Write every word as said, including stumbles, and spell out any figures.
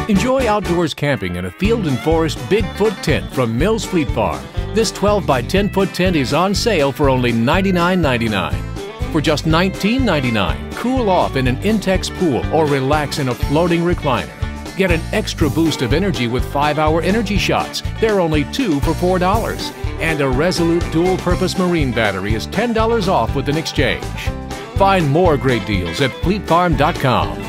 Enjoy outdoors camping in a Field and Forest Bigfoot tent from Mills Fleet Farm. This twelve by ten foot tent is on sale for only ninety-nine ninety-nine. For just nineteen ninety-nine, cool off in an Intex pool or relax in a floating recliner. Get an extra boost of energy with five hour energy shots. They're only two for four dollars. And a Resolute dual-purpose marine battery is ten dollars off with an exchange. Find more great deals at fleet farm dot com.